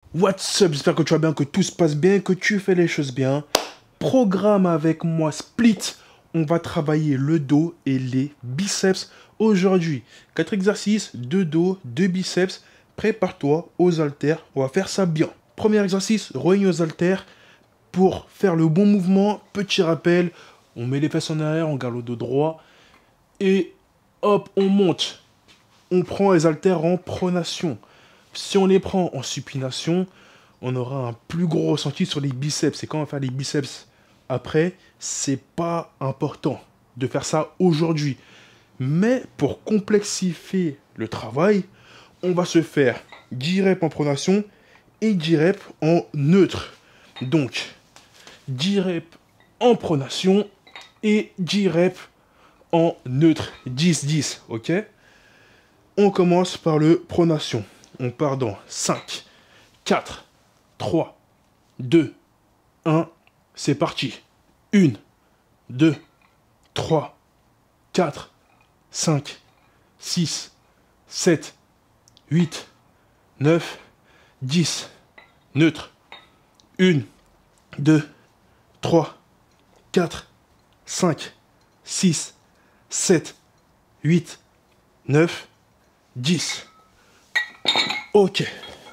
What's up, j'espère que tu vas bien, que tout se passe bien, que tu fais les choses bien. Programme avec moi Split. On va travailler le dos et les biceps aujourd'hui. 4 exercices, 2 dos, 2 biceps. Prépare-toi aux haltères, on va faire ça bien. Premier exercice, rowing aux haltères. Pour faire le bon mouvement, petit rappel, on met les fesses en arrière, on garde le dos droit. Et hop, on monte. On prend les haltères en pronation. Si on les prend en supination, on aura un plus gros ressenti sur les biceps. Et quand on va faire les biceps après, c'est pas important de faire ça aujourd'hui. Mais pour complexifier le travail, on va se faire 10 reps en pronation et 10 reps en neutre. Donc, 10 reps en pronation et 10 reps en neutre. 10-10, ok? On commence par le pronation. On part dans 5, 4, 3, 2, 1. C'est parti. 1, 2, 3, 4, 5, 6, 7, 8, 9, 10. Neutre. 1, 2, 3, 4, 5, 6, 7, 8, 9, 10. Ok.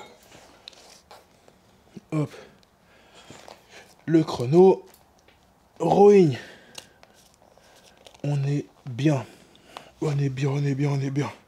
Hop. Le chrono. Rowing. On est bien. On est bien, on est bien, on est bien.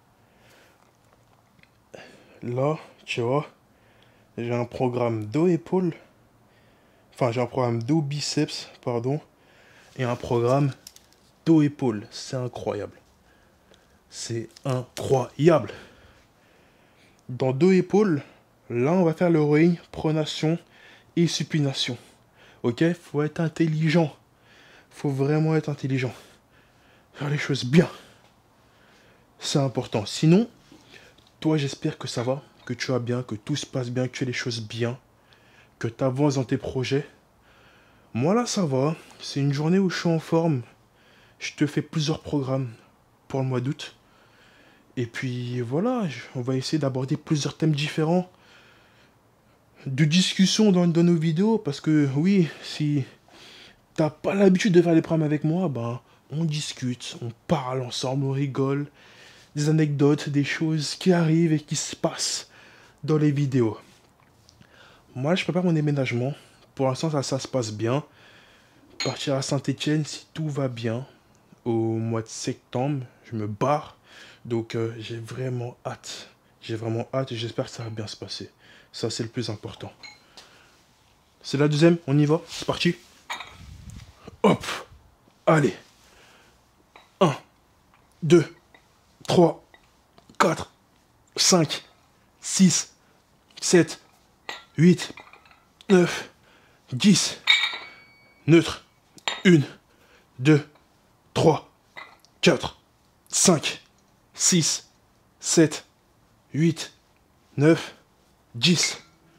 Là, tu vois, j'ai un programme dos-épaule. Enfin, j'ai un programme dos-biceps, pardon. Et un programme dos-épaule. C'est incroyable. C'est incroyable. Dans dos-épaule, là, on va faire le rowing, pronation et supination. Ok? Faut être intelligent. Faut vraiment être intelligent. Faire les choses bien. C'est important. Sinon, toi, j'espère que ça va, que tu vas bien, que tout se passe bien, que tu fais les choses bien, que tu avances dans tes projets. Moi, là, ça va. C'est une journée où je suis en forme. Je te fais plusieurs programmes pour le mois d'août. Et puis, voilà, on va essayer d'aborder plusieurs thèmes différents de discussion dans nos vidéos. Parce que, oui, si t'as pas l'habitude de faire les programmes avec moi, ben, on discute, on parle ensemble, on rigole. Des anecdotes, des choses qui arrivent et qui se passent dans les vidéos. Moi, je prépare mon déménagement. Pour l'instant, ça se passe bien. Partir à Saint-Étienne si tout va bien. Au mois de septembre, je me barre. Donc, j'ai vraiment hâte. J'ai vraiment hâte et j'espère que ça va bien se passer. Ça, c'est le plus important. C'est la deuxième, on y va. C'est parti. Hop. Allez. 1, 2, 3, 4, 5, 6, 7, 8, 9, 10. Neutre. 1, 2, 3, 4, 5, 6, 7, 8, 9, 10.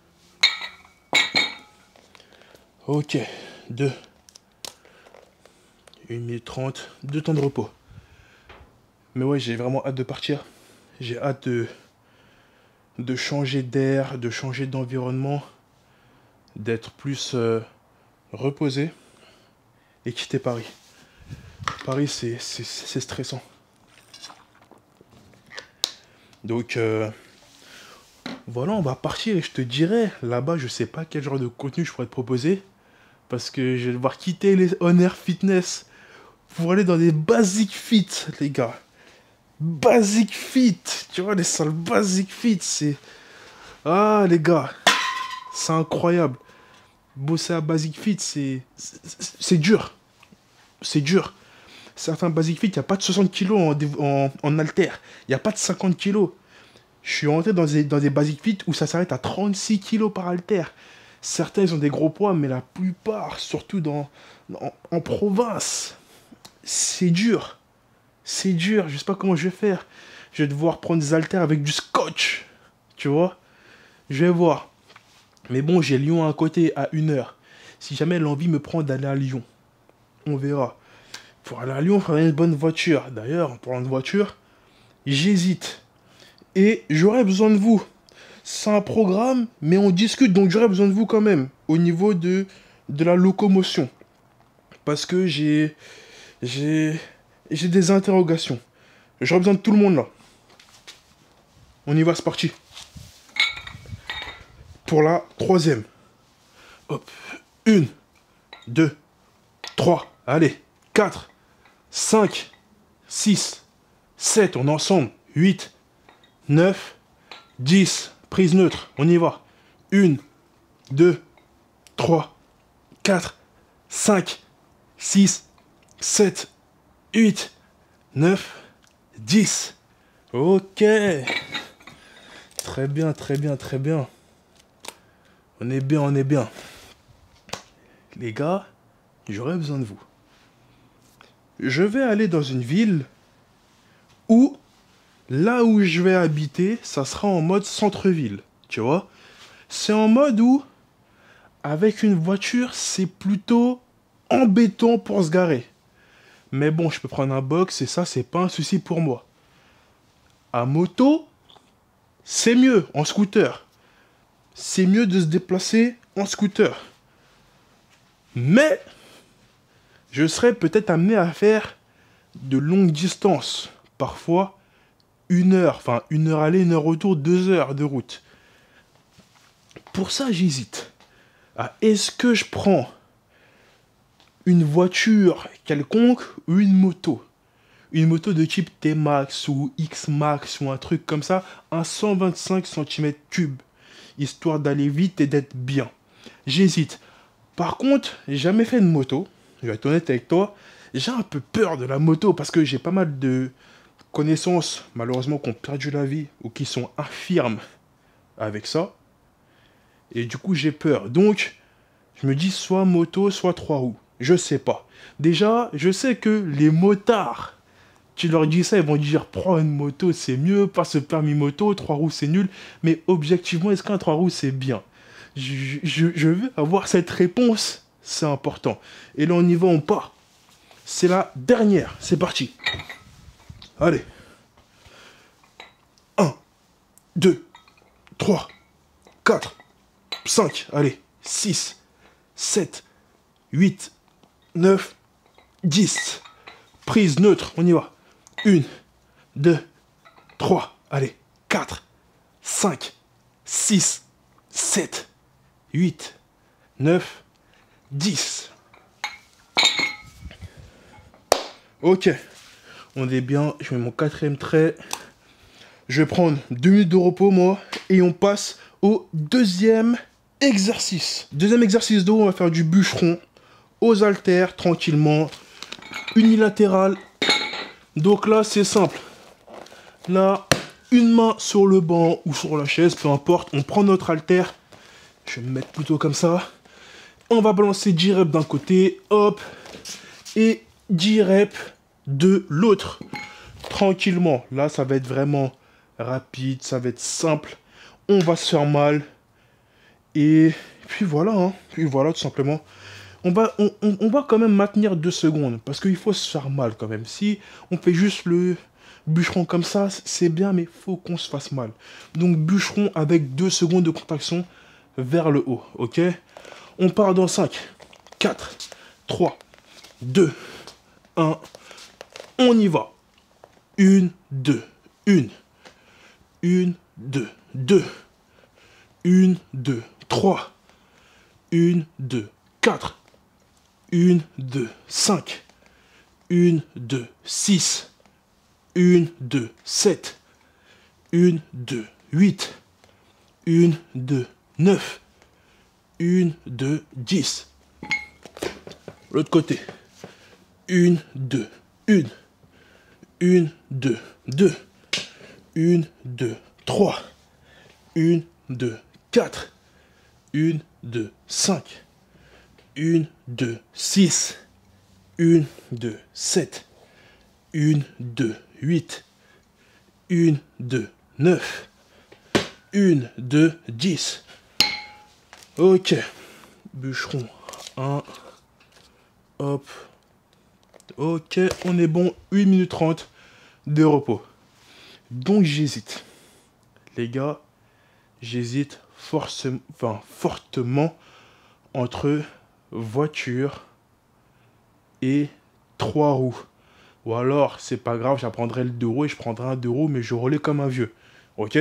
Ok. 2. 1 minute 30. 2 temps de repos. Mais ouais, j'ai vraiment hâte de partir. J'ai hâte de changer d'air, de changer d'environnement, d'être plus reposé et quitter Paris. Paris, c'est stressant. Donc, voilà, on va partir et je te dirai, là-bas, je sais pas quel genre de contenu je pourrais te proposer, parce que je vais devoir quitter les On Air Fitness pour aller dans des Basic Fit, les gars. Basic Fit, tu vois, les salles Basic Fit, c'est... Ah, les gars, c'est incroyable. Bosser à Basic Fit, c'est dur. C'est dur. Certains Basic Fit, il n'y a pas de 60 kilos en haltère. Il n'y a pas de 50 kilos. Je suis rentré dans des Basic Fit où ça s'arrête à 36 kilos par haltère. Certains, ils ont des gros poids, mais la plupart, surtout en province, c'est dur. C'est dur. Je sais pas comment je vais faire. Je vais devoir prendre des haltères avec du scotch. Tu vois? Je vais voir. Mais bon, j'ai Lyon à côté, à 1 heure. Si jamais l'envie me prend d'aller à Lyon, on verra. Pour aller à Lyon, il faudrait une bonne voiture. D'ailleurs, en parlant de voiture, j'hésite. Et j'aurais besoin de vous. C'est un programme, mais on discute, donc j'aurais besoin de vous quand même, au niveau de la locomotion. Parce que j'ai des interrogations. J'aurais besoin de tout le monde là. On y va, c'est parti. Pour la troisième. Hop. 1, 2, 3, allez. 4, 5, 6, 7, on est ensemble. 8, 9, 10. Prise neutre, on y va. 1, 2, 3, 4, 5, 6, 7, 8, 9, 10. Ok. Très bien, très bien, très bien. On est bien, on est bien. Les gars, j'aurais besoin de vous. Je vais aller dans une ville où, là où je vais habiter, ça sera en mode centre-ville. Tu vois? C'est en mode où, avec une voiture, c'est plutôt embêtant pour se garer. Mais bon, je peux prendre un box et ça, c'est pas un souci pour moi. À moto, c'est mieux en scooter. C'est mieux de se déplacer en scooter. Mais, je serais peut-être amené à faire de longues distances. Parfois, 1 heure, enfin 1 heure aller, 1 heure retour, 2 heures de route. Pour ça, j'hésite. Est-ce que je prends une voiture quelconque ou une moto? Une moto de type T-Max ou X-Max ou un truc comme ça, un 125 cm3, histoire d'aller vite et d'être bien. J'hésite. Par contre, j'ai jamais fait de moto, je vais être honnête avec toi, j'ai un peu peur de la moto parce que j'ai pas mal de connaissances, malheureusement, qui ont perdu la vie ou qui sont infirmes avec ça. Et du coup, j'ai peur. Donc, je me dis soit moto, soit 3 roues. Je sais pas. Déjà, je sais que les motards, tu leur dis ça, ils vont dire prends une moto, c'est mieux, pas ce permis moto, 3 roues, c'est nul. Mais objectivement, est-ce qu'un 3 roues, c'est bien? Je veux avoir cette réponse, c'est important. Et là, on y va, on part. C'est la dernière, c'est parti. Allez. 1, 2, 3, 4, 5, allez. 6, 7, 8, 9, 10. Prise neutre, on y va. 1, 2, 3, allez. 4, 5, 6, 7, 8, 9, 10. Ok. On est bien. Je mets mon 4e trait. Je vais prendre 2 minutes de repos, moi. Et on passe au deuxième exercice. Deuxième exercice d'eau, on va faire du bûcheron aux haltères, tranquillement. Unilatéral. Donc là, c'est simple. Là, une main sur le banc ou sur la chaise, peu importe. On prend notre haltère. Je vais me mettre plutôt comme ça. On va balancer 10 reps d'un côté. Hop. Et 10 reps de l'autre. Tranquillement. Là, ça va être vraiment rapide. Ça va être simple. On va se faire mal. Et puis voilà. Hein. Puis voilà, tout simplement. On va quand même maintenir 2 secondes. Parce qu'il faut se faire mal quand même. Si on fait juste le bûcheron comme ça, c'est bien, mais il faut qu'on se fasse mal. Donc bûcheron avec 2 secondes de contraction vers le haut. Ok? On part dans 5, 4, 3, 2, 1. On y va. 1, 2, 1. 1, 2, 2. 1, 2, 3. 1, 2, 4. 1, 2, 5. 1, 2, 6. 1, 2, 7. 1, 2, 8. 1, 2, 9. 1, 2, 10. L'autre côté. 1, 2, 1. 1, 2, 2. 1, 2, 3. 1, 2, 4. 1, 2, 5. 1, 2, 6. 1, 2, 7. 1, 2, 8. 1, 2, 9. 1, 2, 10. Ok. Bûcheron 1. Hop. Ok, on est bon. 8 minutes 30 de repos. Donc j'hésite. Les gars, j'hésite fortement entre voiture et 3 roues. Ou alors, c'est pas grave, j'apprendrai le 2 roues et je prendrai un 2 roues, mais je roulais comme un vieux. Ok?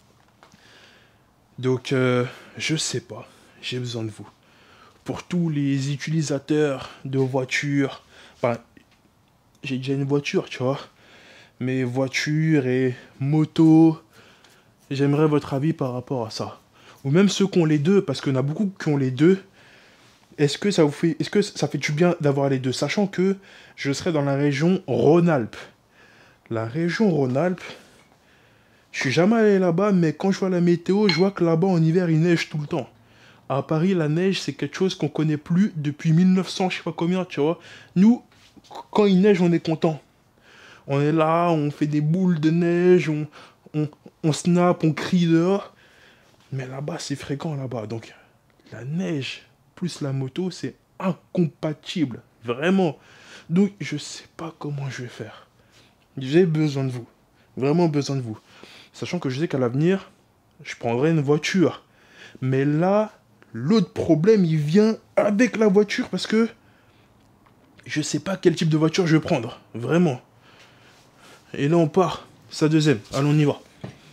Donc, je sais pas. J'ai besoin de vous. Pour tous les utilisateurs de voitures, enfin, j'ai déjà une voiture, tu vois. Mais voiture et moto, j'aimerais votre avis par rapport à ça. Ou même ceux qui ont les deux, parce qu'il y en a beaucoup qui ont les deux. Est-ce que ça fait du bien d'avoir les deux, sachant que je serai dans la région Rhône-Alpes. La région Rhône-Alpes, je suis jamais allé là-bas, mais quand je vois la météo, je vois que là-bas en hiver il neige tout le temps. À Paris, la neige c'est quelque chose qu'on connaît plus depuis 1900, je sais pas combien, tu vois. Nous, quand il neige, on est content. On est là, on fait des boules de neige, on snap, on crie dehors. Mais là-bas, c'est fréquent là-bas. Donc, la neige plus la moto, c'est incompatible. Vraiment. Donc, je sais pas comment je vais faire. J'ai besoin de vous. Vraiment besoin de vous. Sachant que je sais qu'à l'avenir, je prendrai une voiture. Mais là, l'autre problème, il vient avec la voiture parce que je sais pas quel type de voiture je vais prendre. Vraiment. Et là, on part. Sa deuxième. Allons, on y va.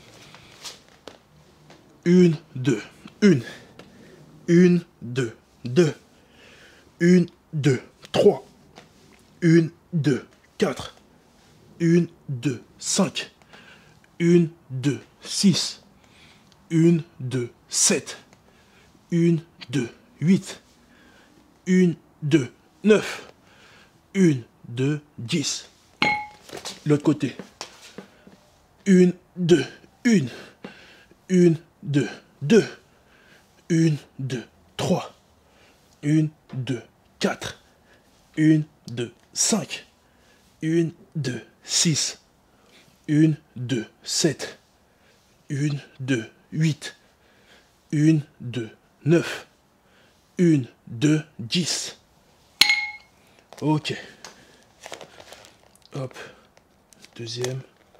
Une, deux. Une, deux. Une, deux. Trois. Une, deux. Quatre. Une, deux. Cinq. Une, deux. Six. Une, deux. Sept. Une, deux. Huit. Une, deux. Neuf. Une, deux. 10. L'autre côté. Une, deux. Une, deux. Deux. Une, deux. Trois. Une, deux. Quatre. Une, deux. Cinq. Une, deux. Six. Une, deux. Sept. Une, deux. Huit. Une, deux. Neuf. Une, deux. 10. Ok. Hop. Deuxième.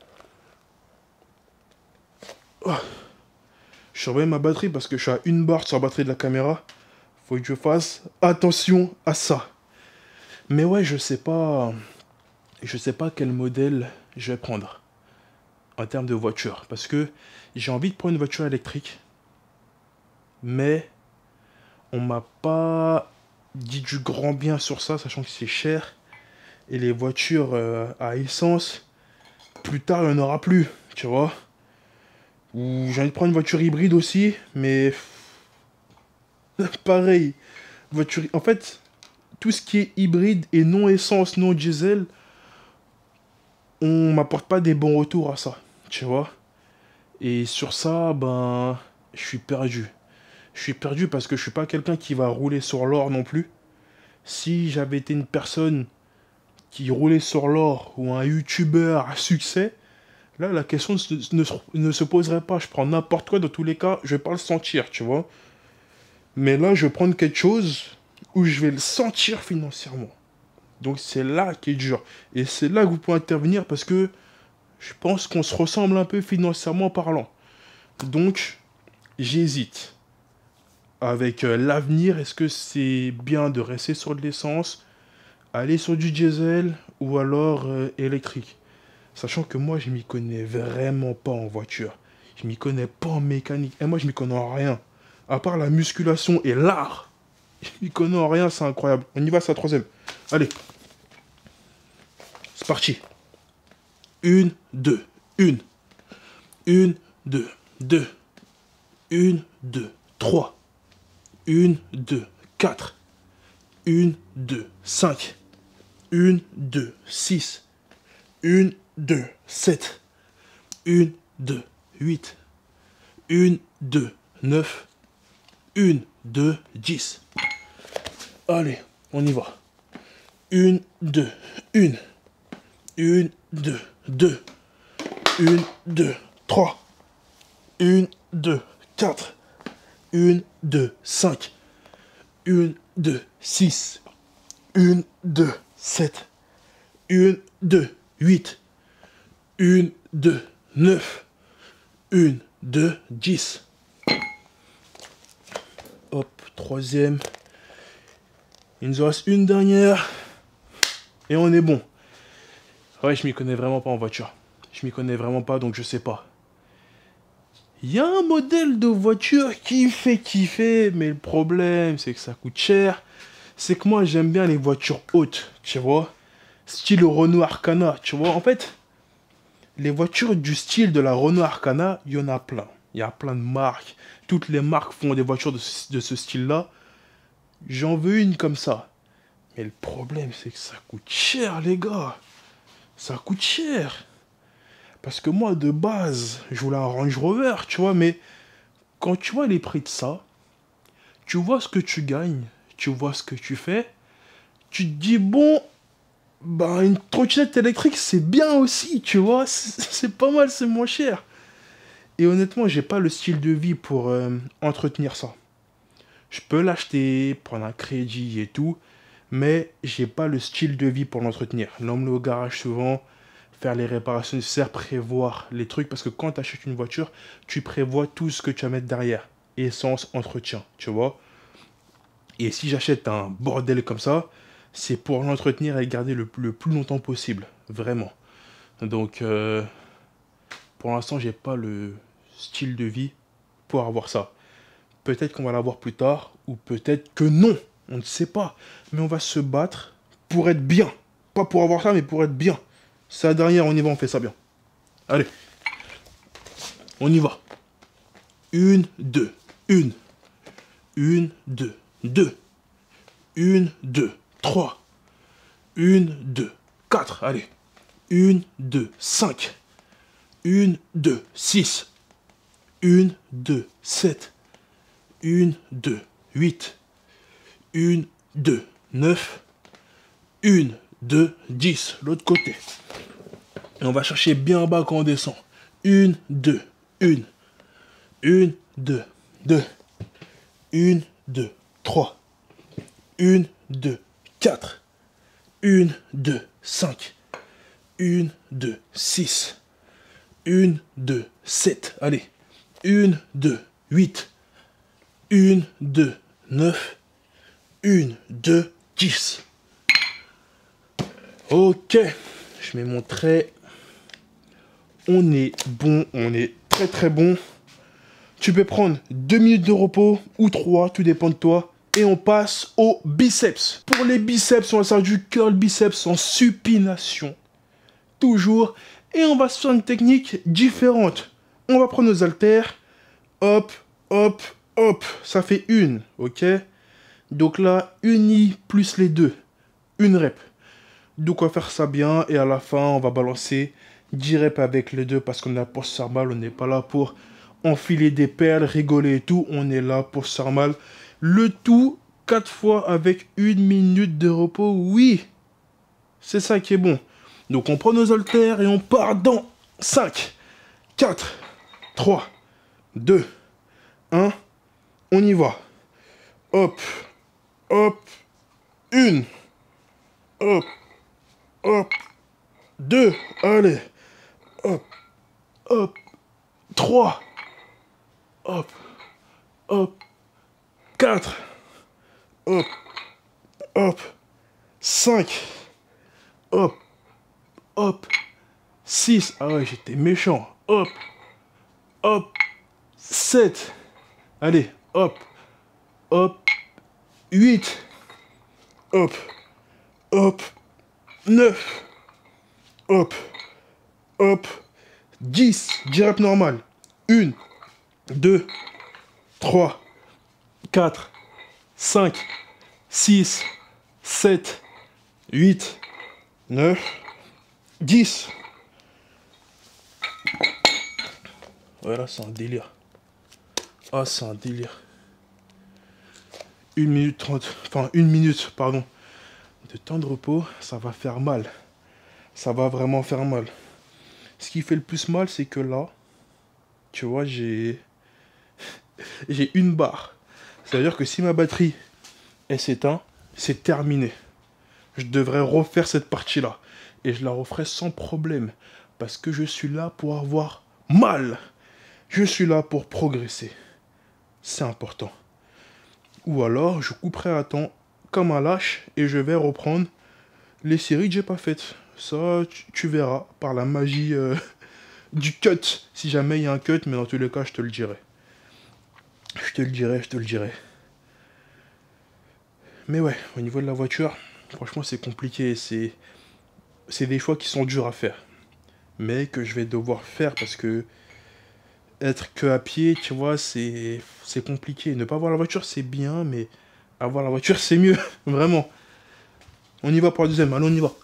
Oh. Je surveille ma batterie parce que je suis à une barre sur la batterie de la caméra. Faut que je fasse attention à ça. Mais ouais, je sais pas quel modèle je vais prendre en termes de voiture. Parce que j'ai envie de prendre une voiture électrique. Mais on m'a pas dit du grand bien sur ça, sachant que c'est cher. Et les voitures à essence, plus tard, il n'y en aura plus, tu vois. Ou j'ai envie de prendre une voiture hybride aussi, mais pareil. Voiture... En fait, tout ce qui est hybride et non essence, non diesel, on m'apporte pas des bons retours à ça, tu vois. Et sur ça, ben, je suis perdu. Je suis perdu parce que je suis pas quelqu'un qui va rouler sur l'or non plus. Si j'avais été une personne qui roulait sur l'or ou un youtubeur à succès, là, la question ne se poserait pas. Je prends n'importe quoi, dans tous les cas, je vais pas le sentir, tu vois. Mais là, je vais prendre quelque chose où je vais le sentir financièrement. Donc c'est là qui est dur. Et c'est là que vous pouvez intervenir parce que je pense qu'on se ressemble un peu financièrement parlant. Donc, j'hésite. Avec l'avenir, est-ce que c'est bien de rester sur de l'essence, aller sur du diesel ou alors électrique? Sachant que moi, je m'y connais vraiment pas en voiture. Je m'y connais pas en mécanique. Et moi, je m'y connais en rien. À part la musculation et l'art. Je m'y connais en rien, c'est incroyable. On y va, c'est la troisième. Allez. C'est parti. Une, deux. Une, deux. Deux. Une, deux. Trois. Une, deux. Quatre. Une, deux. Cinq. Une, deux. Six. Une, deux. Sept. Une, deux. Huit. Une, deux. Neuf. Une, deux. 10. Allez, on y va. Une, deux. Une, deux. Deux. Une, deux. Trois. Une, deux. Quatre. Une, deux. Cinq. Une, deux. Six. Une, deux. Sept. Une, deux. Huit. Une, deux. Neuf. Une, deux. 10. hop, troisième. Il nous en reste une dernière. Et on est bon. Ouais, je m'y connais vraiment pas en voiture. Je m'y connais vraiment pas, donc je sais pas. Il y a un modèle de voiture qui fait kiffer, mais le problème, c'est que ça coûte cher. C'est que moi, j'aime bien les voitures hautes, tu vois. Style Renault Arcana, tu vois. En fait, les voitures du style de la Renault Arcana, il y en a plein. Il y a plein de marques. Toutes les marques font des voitures de ce style-là. J'en veux une comme ça. Mais le problème, c'est que ça coûte cher, les gars. Ça coûte cher. Parce que moi, de base, je voulais un Range Rover, tu vois, mais quand tu vois les prix de ça, tu vois ce que tu gagnes, tu vois ce que tu fais, tu te dis, bon, bah, une trottinette électrique, c'est bien aussi, tu vois, c'est pas mal, c'est moins cher. Et honnêtement, j'ai pas le style de vie pour entretenir ça. Je peux l'acheter, prendre un crédit et tout, mais j'ai pas le style de vie pour l'entretenir. L'emmener au garage souvent, faire les réparations nécessaires, prévoir les trucs, parce que quand tu achètes une voiture, tu prévois tout ce que tu vas mettre derrière. Essence, entretien, tu vois. Et si j'achète un bordel comme ça, c'est pour l'entretenir et garder le plus longtemps possible, vraiment. Donc, pour l'instant, j'ai pas le style de vie pour avoir ça. Peut-être qu'on va l'avoir plus tard, ou peut-être que non, on ne sait pas. Mais on va se battre pour être bien. Pas pour avoir ça, mais pour être bien. C'est la dernière, on y va, on fait ça bien. Allez. On y va. Une, deux. Une. Une, deux. Deux. Une, deux. Trois. Une, deux. Quatre. Allez. Une, deux. Cinq. Une, deux. Six. Une, deux. Sept. Une, deux. Huit. Une, deux. Neuf. Une, deux. 10. L'autre côté. Et on va chercher bien en bas quand on descend. Une, deux. Une. Une, deux. Deux. Une, deux. Trois. Une, deux. Quatre. Une, deux. Cinq. Une, deux. Six. Une, deux. Sept. Allez. Une, deux. Huit. Une, deux. Neuf. Une, deux. 10. Ok. Je mets mon trait. On est bon, on est très très bon. Tu peux prendre 2 minutes de repos ou 3, tout dépend de toi. Et on passe au biceps. Pour les biceps, on va faire du curl biceps en supination. Toujours. Et on va se faire une technique différente. On va prendre nos haltères. Hop, hop, hop. Ça fait une, ok? Donc là, uni plus les deux. Une rep. Donc on va faire ça bien. Et à la fin, on va balancer 10 reps avec les deux parce qu'on est là pour se faire mal. On n'est pas là pour enfiler des perles, rigoler et tout. On est là pour se faire mal. Le tout 4 fois avec 1 minute de repos. Oui, c'est ça qui est bon. Donc on prend nos haltères et on part dans 5, 4, 3, 2, 1. On y va. Hop, hop, 1. Hop, hop, 2. Allez. Hop, hop, 3. Hop, hop, 4. Hop, hop, 5. Hop, hop, 6. Ah ouais, j'étais méchant. Hop, hop, 7. Allez, hop, hop, 8. Hop, hop, 9. Hop, hop, 10. 10 reps normal. 1, 2, 3, 4, 5, 6, 7, 8, 9, 10. Voilà, c'est un délire. Ah, c'est un délire. 1 minute 30, enfin 1 minute, pardon, de temps de repos, ça va faire mal. Ça va vraiment faire mal. Ce qui fait le plus mal, c'est que là, tu vois, j'ai une barre. C'est-à-dire que si ma batterie, elle s'éteint, c'est terminé. Je devrais refaire cette partie-là. Et je la referai sans problème. Parce que je suis là pour avoir mal. Je suis là pour progresser. C'est important. Ou alors, je couperai à temps comme un lâche et je vais reprendre les séries que j'ai pas faites. Ça, tu verras par la magie du cut. Si jamais il y a un cut, mais dans tous les cas, je te le dirai. Je te le dirai, je te le dirai. Mais ouais, au niveau de la voiture, franchement, c'est compliqué. C'est des choix qui sont durs à faire. Mais que je vais devoir faire parce que être que à pied, tu vois, c'est compliqué. Ne pas avoir la voiture, c'est bien, mais avoir la voiture, c'est mieux. Vraiment. On y va pour la deuxième. Allez, on y va.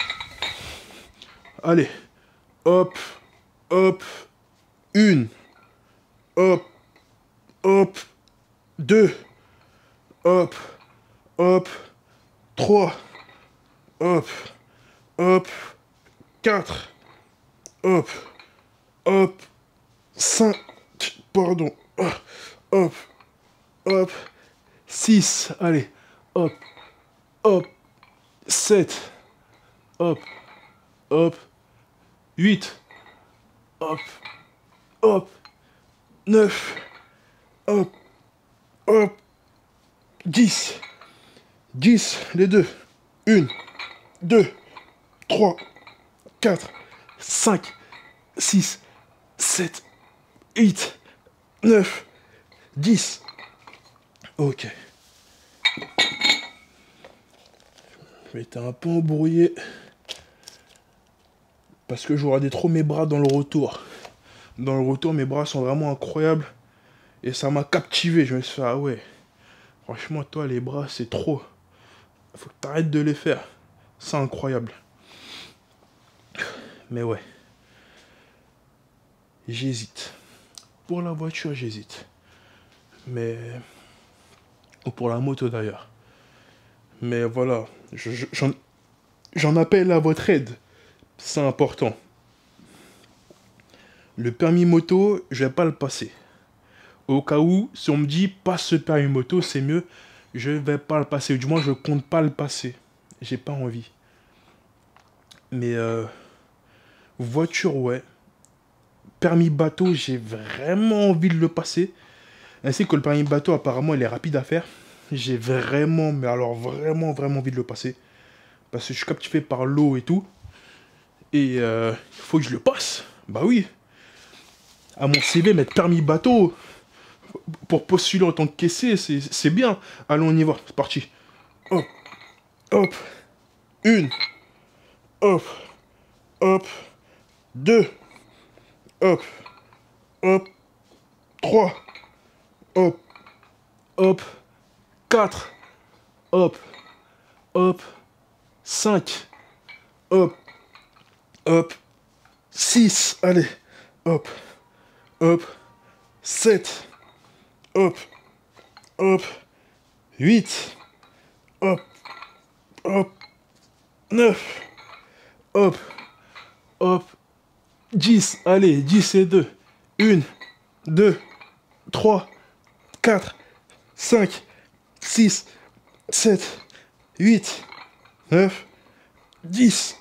Allez. Hop. Hop. Une. Hop. Hop. Deux. Hop. Hop. Trois. Hop. Hop. Quatre. Hop. Hop. Cinq. Pardon. Hop. Hop. Six. Allez. Hop. Hop. Sept. Hop. Hop. Huit. Hop. Hop. Neuf. Hop. Hop. 10. 10, les deux. 1, 2, 3, 4, 5, 6, 7, 8, 9, 10. Ok. Je vais être un peu embrouillé. Parce que je regardais trop mes bras dans le retour. Dans le retour, mes bras sont vraiment incroyables. Et ça m'a captivé. Je me suis dit, ah ouais. Franchement, toi, les bras, c'est trop. Faut que t'arrêtes de les faire. C'est incroyable. Mais ouais. J'hésite. Pour la voiture, j'hésite. Mais... Ou pour la moto, d'ailleurs. Mais voilà. J'en appelle à votre aide. C'est important. Le permis moto, je vais pas le passer. Au cas où, si on me dit passe ce permis moto, c'est mieux. Je vais pas le passer. Du moins, je compte pas le passer. J'ai pas envie. Mais voiture, ouais. Permis bateau, j'ai vraiment envie de le passer. Ainsi que le permis bateau, apparemment, il est rapide à faire. J'ai vraiment, mais alors vraiment, vraiment envie de le passer. Parce que je suis captivé par l'eau et tout. Et il faut que je le passe. Bah oui. À mon CV, mettre permis bateau pour postuler en tant que caissier, c'est bien. Allons, on y va. C'est parti. Hop. Hop. Une. Hop. Hop. Deux. Hop. Hop. Trois. Hop. Hop. 4. Hop. Hop. 5. Hop. Hop. 6. Allez. Hop. Hop. 7. Hop. Hop. 8. Hop. Hop. 9. Hop. Hop. 10. Allez. 10 et 2. 1. 2. 3. 4. 5. 6, 7, 8, 9, 10.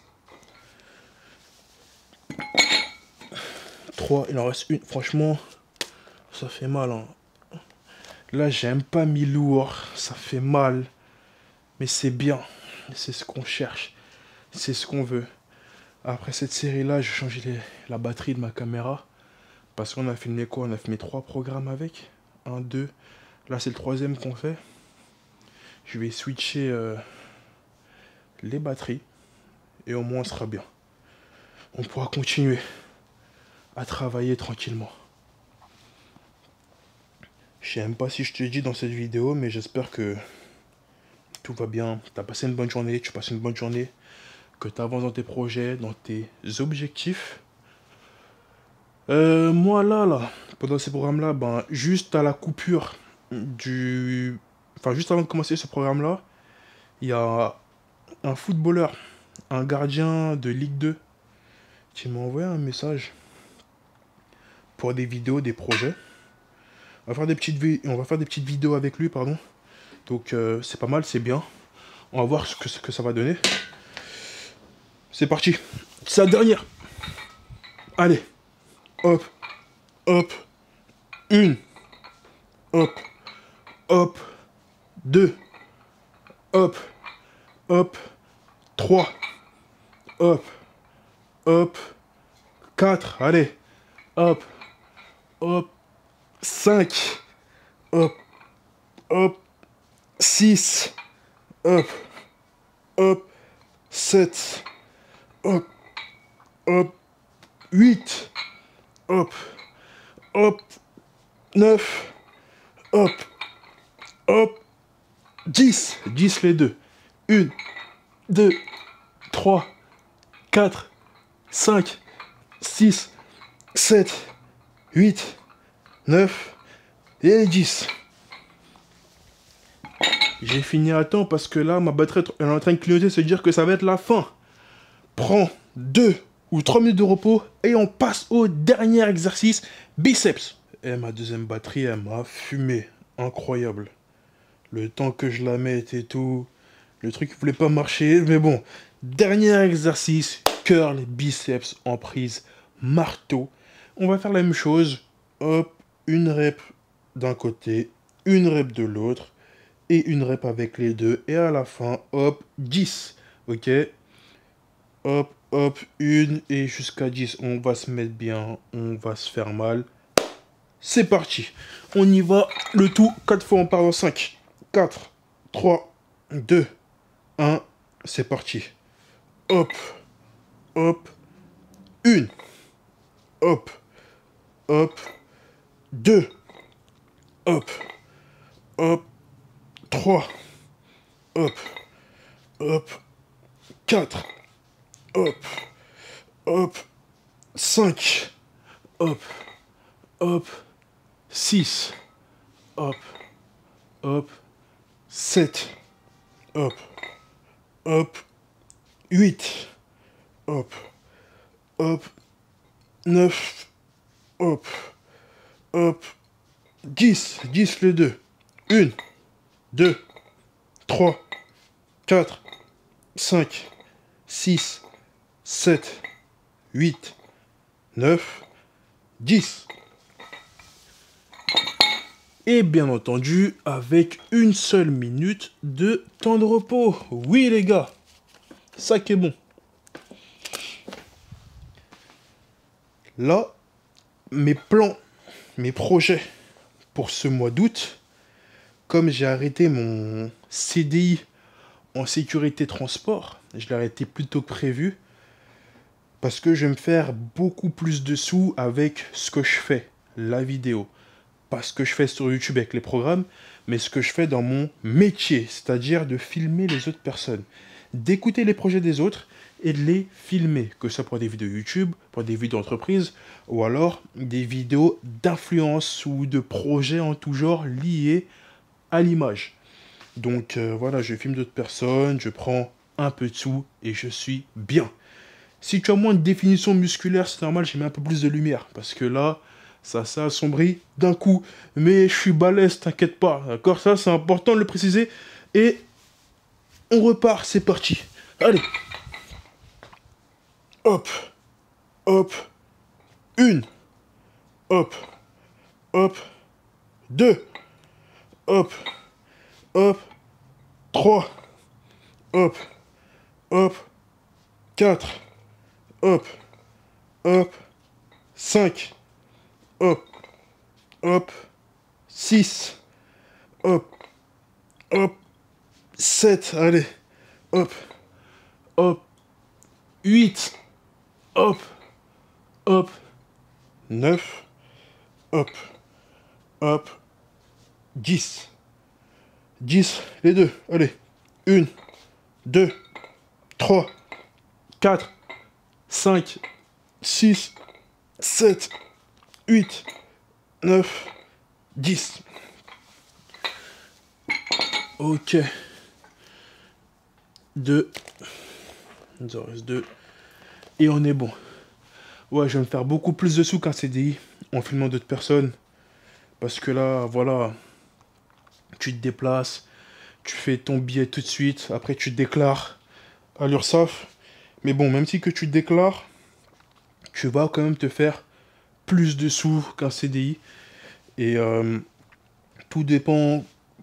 3, il en reste une. Franchement, ça fait mal. Hein. Là, j'aime pas mis lourd. Ça fait mal. Mais c'est bien. C'est ce qu'on cherche. C'est ce qu'on veut. Après cette série-là, j'ai changé la batterie de ma caméra. Parce qu'on a filmé quoi? On a filmé 3 programmes avec. 1, 2. Là, c'est le 3e qu'on fait. Je vais switcher les batteries et au moins on sera bien. On pourra continuer à travailler tranquillement. Je sais même pas si je te dis dans cette vidéo, mais j'espère que tout va bien. Tu as passé une bonne journée, tu passes une bonne journée, que tu avances dans tes projets, dans tes objectifs. Moi là, pendant ces programmes-là, ben, juste à la coupure du... Enfin, juste avant de commencer ce programme-là, il y a un footballeur, un gardien de Ligue 2, qui m'a envoyé un message pour des vidéos, des projets. On va faire des petites vidéos avec lui, pardon. Donc c'est pas mal, c'est bien. On va voir ce que ça va donner. C'est parti. C'est la dernière. Allez. Hop. Hop. Une. Hop. Hop. 2, hop, hop, 3, hop, hop, 4, allez, hop, hop, 5, hop, hop, 6, hop, hop, 7, hop, hop, 8, hop, hop, 9, hop, hop, 10, 10 les deux. 1, 2, 3, 4, 5, 6, 7, 8, 9 et 10. J'ai fini à temps parce que là, ma batterie elle est en train de clignoter, se dire que ça va être la fin. Prends 2 ou 3 minutes de repos et on passe au dernier exercice, biceps. Et ma deuxième batterie, elle m'a fumé. Incroyable. Le temps que je la mette et tout, le truc voulait pas marcher, mais bon. Dernier exercice, curl, biceps en prise, marteau. On va faire la même chose. Hop, une rep d'un côté, une rep de l'autre, et une rep avec les deux. Et à la fin, hop, 10. Ok. Hop, hop, une et jusqu'à 10. On va se mettre bien, on va se faire mal. C'est parti. On y va, le tout 4 fois, on part en 5. 4, 3, 2, 1. C'est parti. Hop, hop, 1. Hop, hop, 2. Hop, hop, 3. Hop, hop, 4. Hop, hop, 5. Hop, hop, 6. Hop, hop, 7. Hop, hop, 8. Hop, hop, 9. Hop, hop, 10. 10 les deux. 1, 2, 3, 4, 5, 6, 7, 8, 9, 10. Et bien entendu, avec une seule minute de temps de repos. Oui les gars, ça qui est bon. Là, mes plans, mes projets pour ce mois d'août, comme j'ai arrêté mon CDI en sécurité transport, je l'ai arrêté plus tôt que prévu, parce que je vais me faire beaucoup plus de sous avec ce que je fais, la vidéo. Pas ce que je fais sur YouTube avec les programmes, mais ce que je fais dans mon métier, c'est-à-dire de filmer les autres personnes, d'écouter les projets des autres et de les filmer, que ce soit pour des vidéos YouTube, pour des vidéos d'entreprise, ou alors des vidéos d'influence ou de projets en tout genre liés à l'image. Donc voilà, je filme d'autres personnes, je prends un peu de sous et je suis bien. Si tu as moins de définition musculaire, c'est normal, j'ai mis un peu plus de lumière. Parce que là, ça s'est assombri d'un coup. Mais je suis balèze, t'inquiète pas. D'accord, ça, c'est important de le préciser. Et on repart, c'est parti. Allez. Hop. Hop. 1. Hop. Hop. 2. Hop. Hop. 3. Hop. Hop. 4. Hop. Hop. 5. Hop, hop, 6, hop, hop, 7, allez, hop, hop, 8, hop, hop, 9, hop, hop, 10. 10, les deux, allez, 1, 2, 3, 4, 5, 6, 7, 8, 9, 10. Ok. 2. Il en reste 2. Et on est bon. Ouais, je vais me faire beaucoup plus de sous qu'un CDI en filmant d'autres personnes. Parce que là, voilà, tu te déplaces, tu fais ton billet tout de suite, après tu te déclares à l'URSSAF. Mais bon, même si que tu te déclares, tu vas quand même te faire plus de sous qu'un CDI. Et tout dépend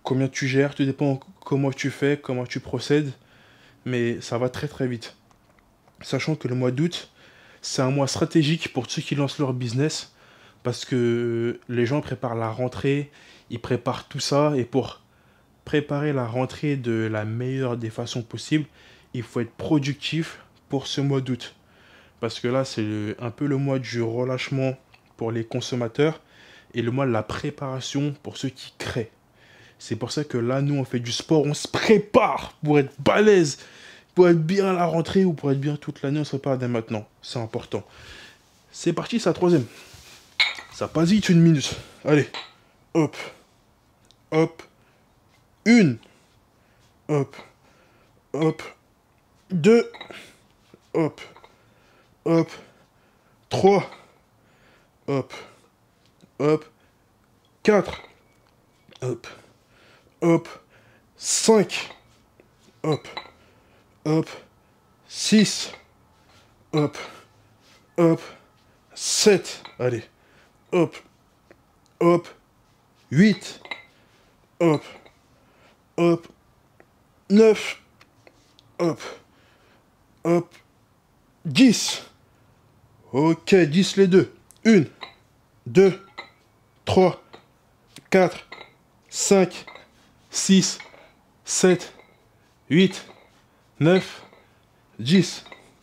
combien tu gères, tout dépend comment tu fais, comment tu procèdes, mais ça va très très vite. Sachant que le mois d'août, c'est un mois stratégique pour ceux qui lancent leur business, parce que les gens préparent la rentrée, ils préparent tout ça, et pour préparer la rentrée de la meilleure des façons possibles, il faut être productif pour ce mois d'août. Parce que là, c'est un peu le mois du relâchement pour les consommateurs et le mois de la préparation pour ceux qui créent. C'est pour ça que là, nous, on fait du sport, on se prépare pour être balèze, pour être bien à la rentrée ou pour être bien toute l'année, on se prépare dès maintenant. C'est important. C'est parti, c'est la troisième. Ça passe vite, 1 minute. Allez, hop, hop, une, hop, hop, deux, hop, hop, trois, hop, hop, quatre, hop, hop, 5, hop, hop, 6, hop, hop, 7, allez, hop, hop, 8, hop, hop, 9, hop, hop, 10. Ok, 10 les deux. 1, 2, 3, 4, 5, 6, 7, 8, 9, 10.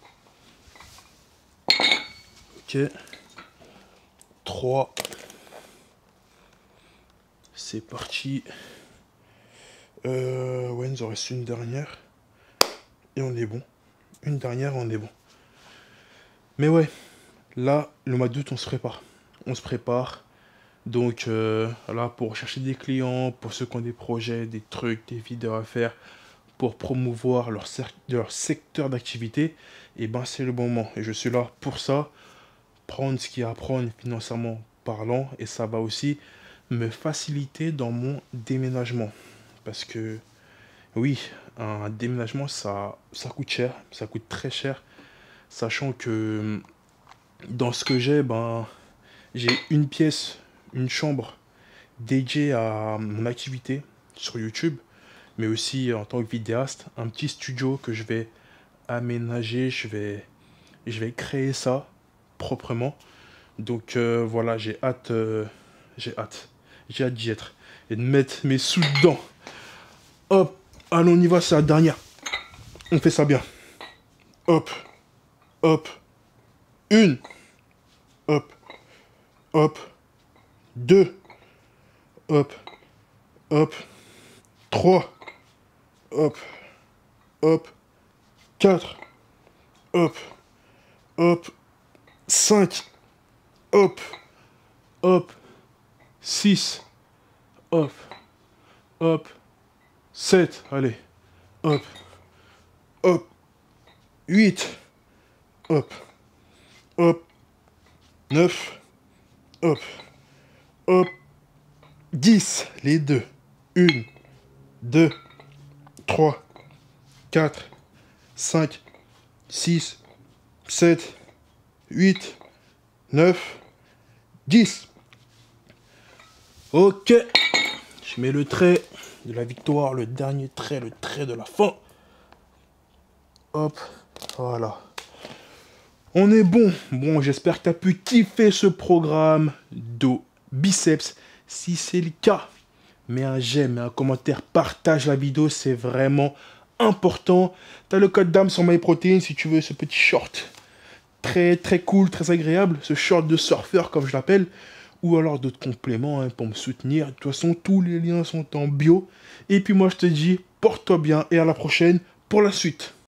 Ok. 3. C'est parti. Ouais, il nous en reste une dernière. Et on est bon. Une dernière, on est bon. Mais ouais, là, le mois d'août, on se prépare. On se prépare. Donc là, pour chercher des clients, pour ceux qui ont des projets, des trucs, des vidéos à faire, pour promouvoir leur secteur d'activité, et ben c'est le bon moment. Et je suis là pour ça, prendre ce qu'il y a à prendre financièrement parlant, et ça va aussi me faciliter dans mon déménagement. Parce que oui, un déménagement, ça coûte cher, ça coûte très cher, sachant que dans ce que j'ai, ben, j'ai une pièce, une chambre dédiée à mon activité sur YouTube, mais aussi en tant que vidéaste, un petit studio que je vais aménager, je vais créer ça proprement. Donc voilà, j'ai hâte d'y être et de mettre mes sous dedans. Hop, allons, on y va, c'est la dernière. On fait ça bien. Hop, hop, une, hop, hop, deux, hop, hop, trois, hop, hop, 4, hop, hop, 5, hop, hop, 6, hop, hop, 7, allez, hop, hop, 8, hop, hop, 9, hop, hop, 10, les deux, 1, 2, 3, 4, 5, 6, 7, 8, 9, 10. Ok. Je mets le trait de la victoire, le dernier trait, le trait de la fin. Hop, voilà. On est bon. Bon, j'espère que tu as pu kiffer ce programme dos biceps. Si c'est le cas, mets un j'aime, un commentaire, partage la vidéo, c'est vraiment important. Tu as le code d'âme sur MyProtein si tu veux ce petit short. Très très cool, très agréable, ce short de surfeur comme je l'appelle. Ou alors d'autres compléments hein, pour me soutenir. De toute façon, tous les liens sont en bio. Et puis moi je te dis, porte-toi bien et à la prochaine pour la suite.